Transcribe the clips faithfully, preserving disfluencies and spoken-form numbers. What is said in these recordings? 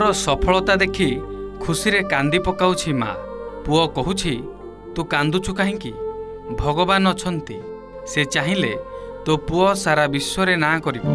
पुओर सफलता देखि खुशी रे कांदी पकाउछि माँ। पुओ कहुछि तू कांदुछु काहींकी, भगवान अछंती, से चाहिए तो पुओ सारा विश्व रे ना करिबो।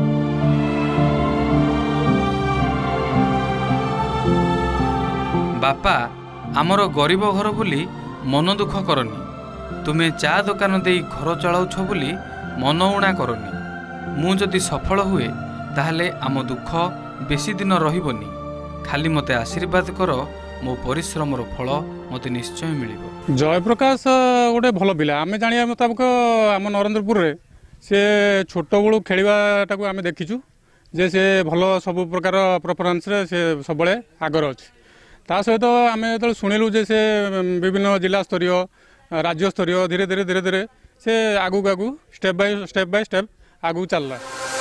बापा आमर गरीब घर बोली मन दुख करनी, तुमे चा दुकान दे घर चलाउछ बोली मन उणा करनी। मु जदि सफल हुए ताहले आम दुख बेसी दिन रहिबनी। खाली मते आशीर्वाद कर, मो परिश्रम फल मते निश्चय मिलिबो। जयप्रकाश गोटे भल पिला। आम जाना मुताबक आम नरेंद्रपुर रे से छोट बड़ू खेलवाटा को आम देखीचु जे से भल सब प्रकार परफॉर्मेंस रे से सब आगर अच्छे। ता सहित आम जो शुणिलु जे से विभिन्न जिला स्तरीय राज्य स्तरीय धीरे धीरे धीरे धीरे से आगू आगू step by step by step आगू चलला।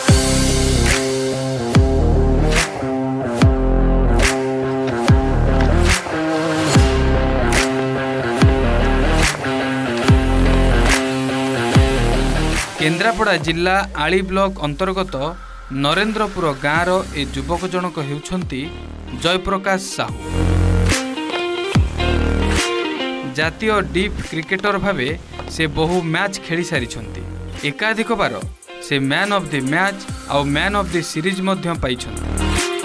केन्द्रापड़ा जिला आली ब्लॉक अंतर्गत नरेंद्रपुर गाँवर ए युवक जनक हेउछंती जयप्रकाश साहू। जातीय डीप क्रिकेटर भावे से बहु मैच खेली सारी। एकाधिक बार से मैन ऑफ द मैच और मैन ऑफ द सीरीज मध्य पाइछंती।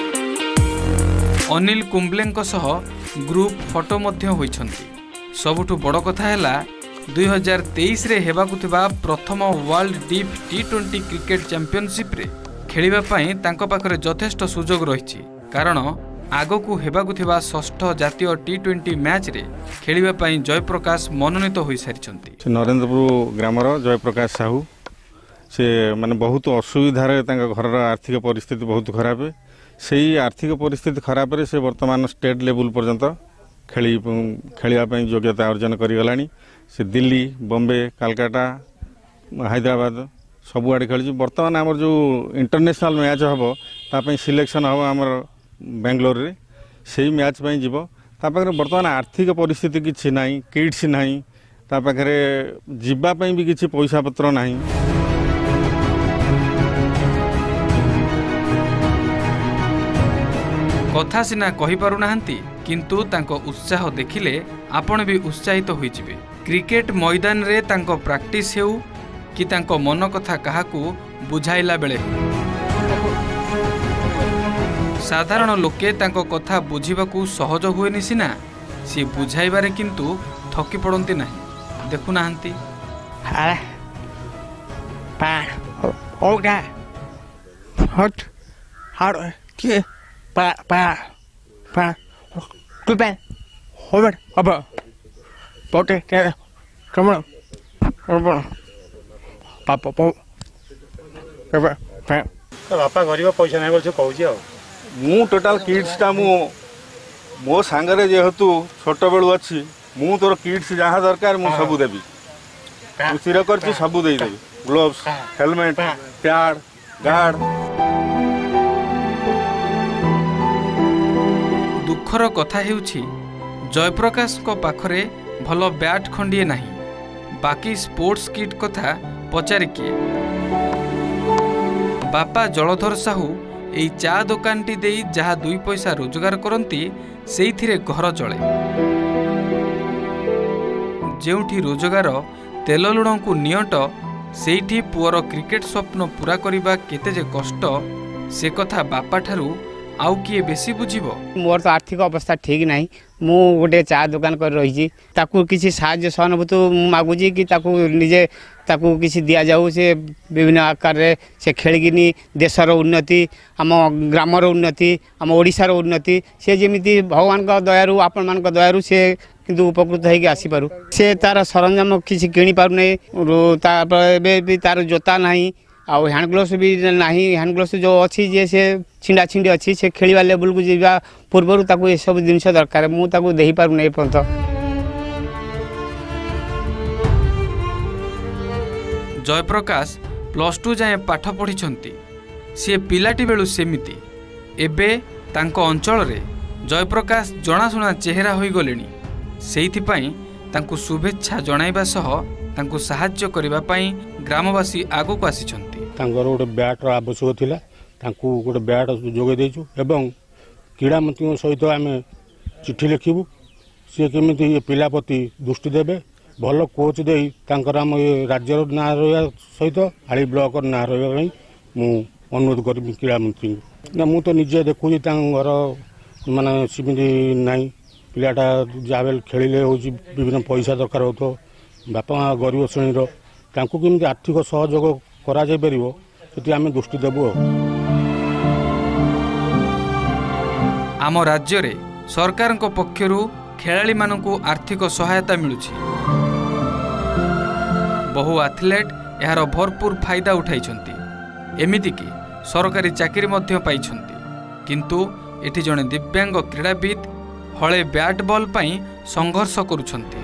अनिल कुंबलेंक सह ग्रुप फोटो मध्य होइछंती। सबुठु बड़ कथा हैला दुई हजार तेईस रे हेबाकु थिबा प्रथम world deaf T twenty cricket championship रे खेलिबा पई तांको पाखरे यथेष्ट सुजोग रहिछि। कारण आगकू हेबाकु थिबा षष्ठ जातीय टी ट्वेंटी मैच रे खेलिबा पई जयप्रकाश मनोनीत होई सारिछंती। नरेंद्रपुर ग्रामर जयप्रकाश साहू से माने बहुत असुविधा रे तांका घरर आर्थिक परिस्थिति बहुत खराब है। सेही आर्थिक परिस्थिति खराब रे से वर्तमान स्टेट लेवल पर्यंत खेली खेलिबा पई योग्यता अर्जन करि गलानी। से दिल्ली, बॉम्बे, कलकत्ता, हैदराबाद सब आड़े खेली। बर्तमान आमर जो इंटरनेशनल मैच हम ताप सिलेक्शन हम आमर बेंगलोर रे से मैच पे जीव। तापाखे बर्तमान आर्थिक परिस्थिति किसी ना, किट्स ना, तापाखे जीवाई भी किसी पैसा पत्र ना। कथा सिना कहि पारु नाहंती, किंतु तांको उत्साह देखिले आपण भी उत्साहित होई जिवे। क्रिकेट मैदान रे तांको प्रैक्टिस हेउ कि तांको मन कथा काहाकू बुझाइला बेले साधारण लोके तांको कथा बुझिबाकू सहज हुएनि सिना, सी बुझाइबारे किंतु थकी पड़ती नहीं। देखु नाहंती Pa pa pa tu pa over apa pote te come on over papa po over pa बापा गरीब पैसा नहीं बोल कहूँ आ मु टोटाल किड्स टा मु मो सांगरे जेहेतु छोट बेलू अच्छी मु तोर किड्स जहाँ दरकार मु सबू देवी स्थिर कर सबू देदेवी। Gloves, helmet, pad, guard. दुखर कथा हेउछि जयप्रकाश को पाखरे भल बैट खंडिए नाही। बाकी स्पोर्ट्स किट कथा पचारि किए। बापा जलधर साहू एई चा दुकानटी देई जहा दुई पैसा रोजगार करती सेइथिरे घर चले। जेउठी रोजगार तेल लुण को नियट सेइठी पुअर क्रिकेट स्वप्न पूरा करिबा केते जे कष्ट से कथा बापा ठारू आउ किए बेसी बुझिबो। मोर तो आर्थिक अवस्था ठीक नहीं। मु गोटे चा दुकान कर रही ताकू किसी साहाय्य सहानुभूति मागुची कि ताकू निजे ताकू किसी दिया जाऊ। से विभिन्न आकार रे से खेलिकिनी देशर उन्नति, आम ग्रामर उन्नति, आम ओडिशार उन्नति से जेमिति भगवान का दयारु आपण मान दयारु से किंतु उपकृत होगी आसीपारू। से तार सरंजाम किसी किणी पारु नै। तापर भी तार जोता नहीं आउ हैंड ग्लोव्स भी नहीं। हैंड ग्लोव्स जो अच्छी जे से छिंडा छिंडी अच्छी से खेलिबा लेवल को जीवा पूर्व ताकू ए सब जिनस दरकार मु ताकू देही पारु नै पंत। जयप्रकाश प्लस टू जाए पाठ पढ़ी। सी पिलाटी बेलू सेमिति एबे तांको अंचल रे जयप्रकाश जनाशुना चेहरा होई गलेनी। सेइथिपाई तांको शुभेच्छा जणाइबा सह तांको सहाय्य करिबा पई ग्रामवासी आगो को आसीछंती। तांकर गोटे बैट आवश्यक थिला, तांको गोटे बैट जोगे देछु एवं क्रीड़ा मंत्री सहित आम चिठी लिखिबू सी केमी पिला प्रति दृष्टि देवे भल कोच दे आम राज्यर ना रहा सहित आली ब्लॉक ना रहा मु अनुरोध करी क्रीड़ा मंत्री ना मु तो निजे देखुची घर माने सिमिति नाई पिलाटा जहाँ खेलिले हो विभिन्न पैसा दरकार हो बापा माँ गरीब श्रेणीर तांको केमती आर्थिक सहयोग करा जाय परिबो सेति आमे दृष्टि देबो। आम राज्य रे सरकार पक्षरु खेलाड़ी मानकु आर्थिक सहायता मिलुछि। बहु एथलेट यार भरपूर फायदा उठाइछन्ति एमिति कि सरकारी चाकरी मध्य पाइछन्ति किंतु एठी जणे दिव्यांग क्रीड़ाविद हले बैट बॉल पई संघर्ष करुछन्ति।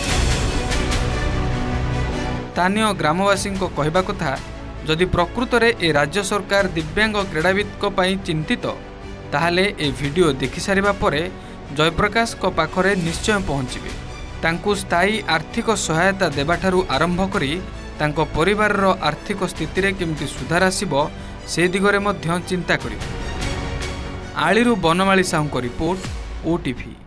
स्थानीय ग्रामवासी कहवा कथा जदि प्रकृत रे ए राज्य सरकार दिव्यांग क्रीड़ाविद पई चिंतित ताहले ए वीडियो देखि सारिबा परे जयप्रकाश को पाखरे निश्चय पहुंचबे तांकु स्थायी आर्थिक सहायता देबाठारु आरंभ करी तांको परिवार रो आर्थिक स्थिति रे केमती सुधार आसीबो से दिगरे मध्य चिंता करिबे। आळीरु बनमाली साहू को रिपोर्ट ओटीवी।